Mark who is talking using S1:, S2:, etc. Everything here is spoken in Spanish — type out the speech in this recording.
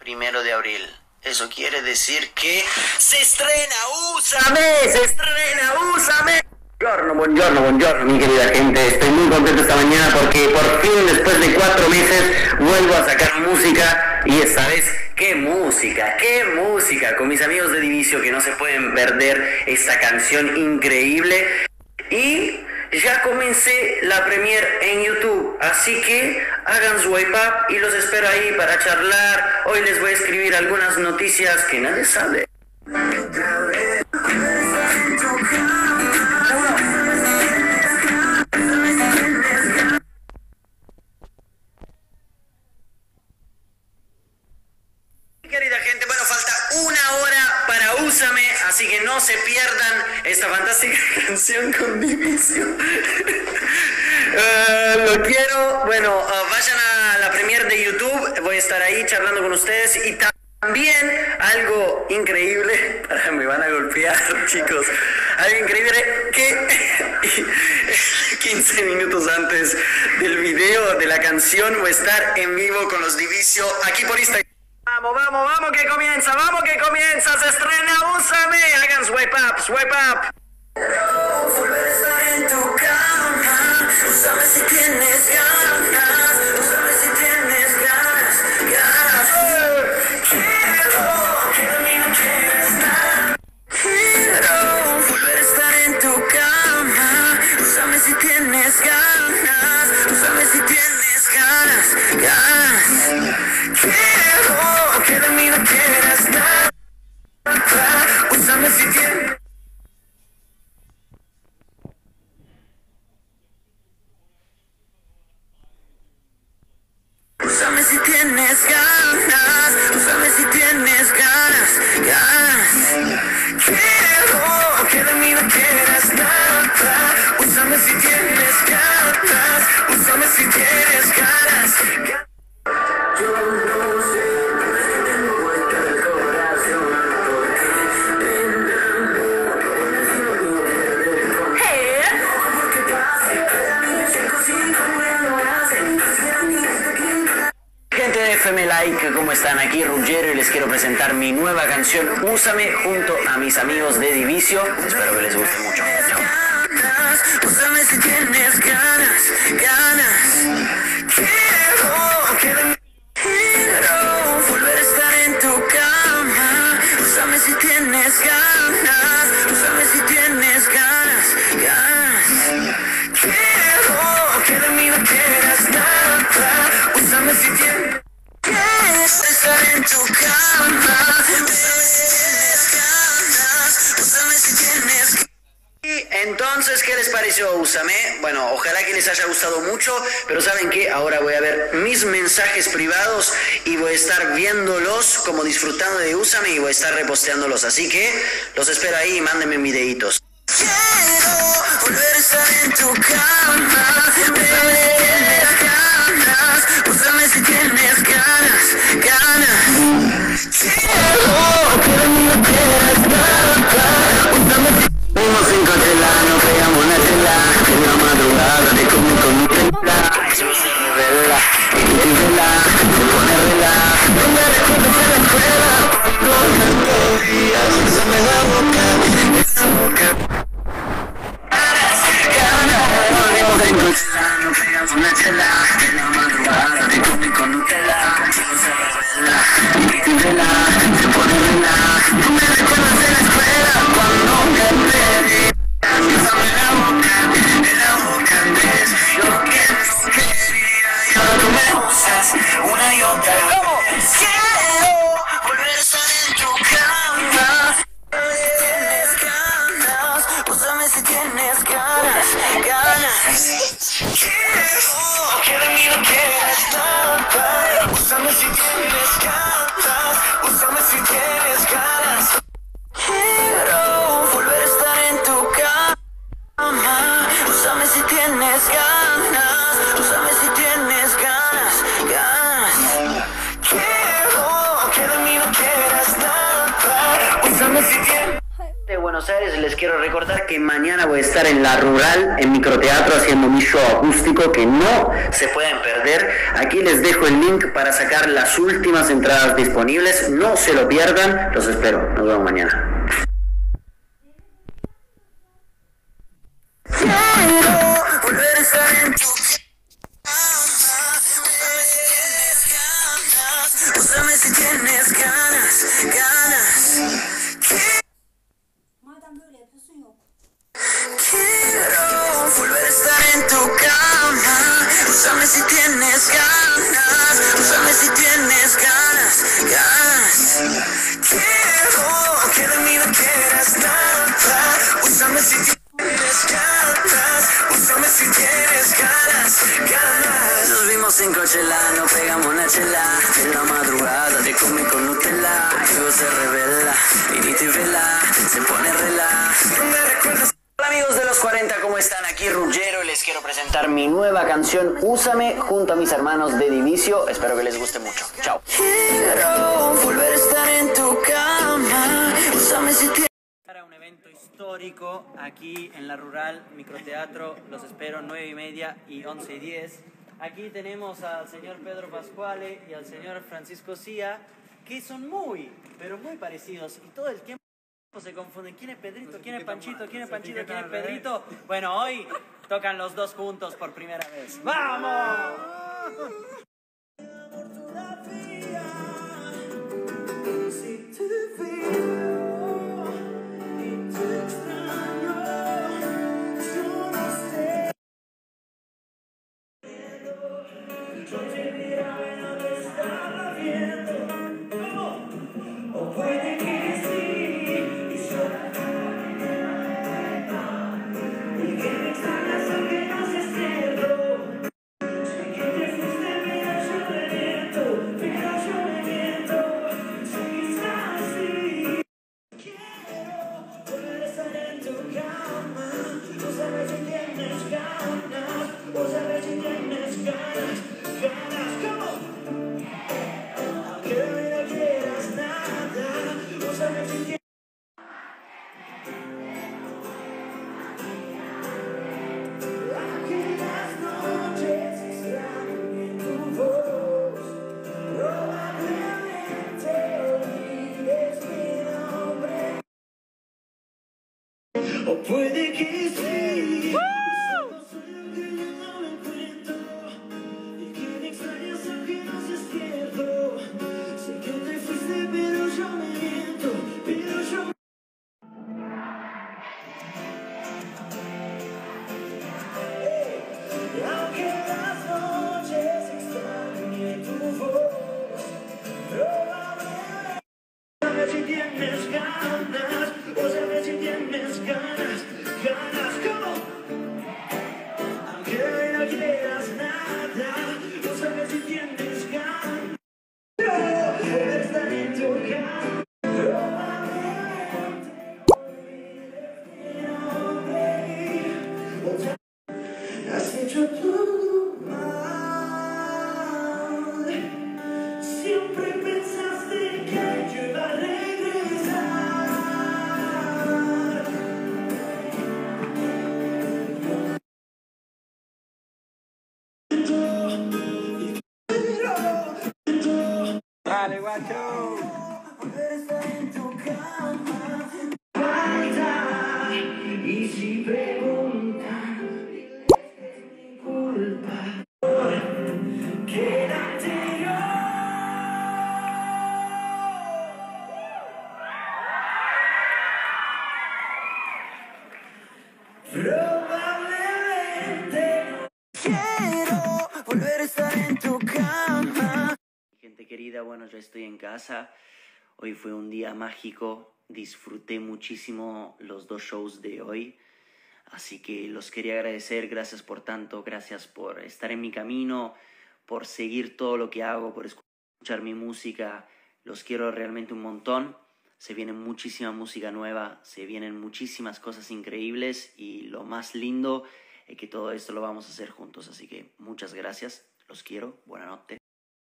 S1: 1 de abril. Eso quiere decir que se estrena Úsame, se estrena Úsame. Buongiorno, mi querida gente. Estoy muy contento esta mañana porque por fin, después de 4 meses, vuelvo a sacar música. Y esta vez, ¡qué música! Con mis amigos de Divicio, que no se pueden perder esta canción increíble. Y ya comencé la premiere en YouTube, así que hagan swipe up y los espero ahí para charlar. Hoy les voy a escribir algunas noticias que nadie sabe. Querida gente, bueno, falta 1 hora para Úsame, así que no se pierdan esta fantástica canción con Divicio. Lo quiero. Bueno, vayan a la premiere de YouTube, voy a estar ahí charlando con ustedes. Y también algo increíble, me van a golpear, chicos, algo increíble que 15 minutos antes del video de la canción voy a estar en vivo con los Divicio aquí por Instagram. Vamos, que comienza, se estrena Úsame, hagan swipe up. Quiero volver a estar en tu cama, úsame si tienes ganas, úsame si tienes ganas. Quiero que de mí no quieres nada. Quiero volver a estar en tu cama, úsame si tienes ganas, úsame si tienes ganas. Quiero que de mí no quieras nada, úsame si tienes. Úsame si tienes ganas, úsame si tienes ganas. Quiero que de mí no quieras nada, úsame si tienes ganas, úsame si tienes ganas. Yo no sé, pero es que tengo vuelta el corazón, porque te enamoro. Hey. Porque pasa, cada niño se cocina como lo hacen. Gente de FM Like, ¿cómo están? Aquí Ruggero y les quiero presentar mi nueva canción Úsame junto a mis amigos de Divicio. Espero que les guste mucho. Chao. Úsame si tienes ganas. Quiero volver a estar en tu cama. Úsame si tienes ganas. Úsame si tienes ganas. Quiero que de mí no quieras nada. Úsame si tienes. Quiero estar en tu cama. Úsame si tienes ganas. Úsame si tienes ganas. Y entonces, ¿qué les pareció Úsame? Bueno, ojalá que les haya gustado mucho, pero ¿saben qué? Ahora voy a ver mis mensajes privados y voy a estar viéndolos como disfrutando de Úsame y voy a estar reposteándolos, así que los espero ahí y mándenme videitos. Quiero volver a estar en tu cama, úsame si tienes ganas, úsame si tienes ganas. Quiero que de mí no quieras nada, úsame si. Fuimos en cochela, nos pegamos una chela, en la madrugada te comí con Nutella. Eso se revela, y se pone rela. No me recuerdes en la escuela, cuando me días, úsame la boca. Volvimos en cochela, nos pegamos una chela, en la madrugada te comí con Nutella. Eso se revela, y se pone rela. No me recuerdas en la escuela, cuando me pedí. Úsame la boca ves lo que no quería y ahora tú me usas una y otra vez. Quiero volver a estar en tu cama. Tienes ganas, úsame si tienes ganas. Quiero que de mí no quieras nada, úsame si tienes ganas, úsame.
S2: Pascuales, les quiero recordar que mañana voy a estar en La Rural, en Microteatro, haciendo mi show acústico que no se pueden perder. Aquí les dejo el link para sacar las últimas entradas disponibles. No se lo pierdan, los espero. Nos vemos mañana.
S1: Quiero volver a estar en tu úsame si tienes ganas, ganas.
S3: Madem böyle yapıyorsun yok.
S1: Quiero volver a estar en tu cama. Úsame si tienes ganas, úsame si tienes ganas, ganas. Quiero que de mí no quieras nada. Úsame si tienes ganas, úsame si tienes ganas, ganas. Nos vimos en Coachella, nos pegamos una chela. En la madrugada te comí con Nutella. Luego se revela, vinito y vela, se pone rela. No me recuerdas.
S2: Hola amigos de los 40, ¿cómo están? Aquí Ruggero y les quiero presentar mi nueva canción Úsame junto a mis hermanos de Divicio. Espero que les guste mucho. Chao.
S1: Quiero volver a estar en tu cama. Úsame si tienes.
S4: Para un evento histórico aquí en La Rural, Microteatro, los espero 9:30 y 11:10. Aquí tenemos al señor Pedro Pascuale y al señor Francisco Cía, que son muy, pero muy parecidos y todo el tiempo se confunden. ¿Quién es Pedrito? ¿Quién es Panchito? ¿Quién es Panchito? ¿Quién es Pedrito? Bueno, hoy tocan los dos juntos por primera vez. ¡Vamos!
S1: O puede que sí. Solo soy lo que yo no me encuentro. Y que me extrañas aunque no seas cierto. Sé que te fuiste, pero yo me miento. Pero yo. Y aunque las noches extrañe tu voz, probablemente. Sabes si tienes ganas, o sabes si tienes ganas, ganas como. Aunque no quieras nada, o sabes si tienes ganas. Poder estar en tu cama, probablemente olvides mi nombre. Has hecho todo mal. Siempre pensaste que yo iba a regresar.
S4: ¡Dale, guacho!
S1: Volver a estar en tu cama. Falta. Y si preguntan, diles que es mi culpa. Quédate yo. Probablemente quiero volver a estar en tu cama.
S2: Gente querida, bueno, yo estoy en casa. Hoy fue un día mágico. Disfruté muchísimo los dos shows de hoy. Así que los quería agradecer. Gracias por tanto. Gracias por estar en mi camino, por seguir todo lo que hago, por escuchar mi música. Los quiero realmente un montón. Se viene muchísima música nueva. Se vienen muchísimas cosas increíbles. Y lo más lindo es que todo esto lo vamos a hacer juntos. Así que muchas gracias. Los quiero. Buenas noches.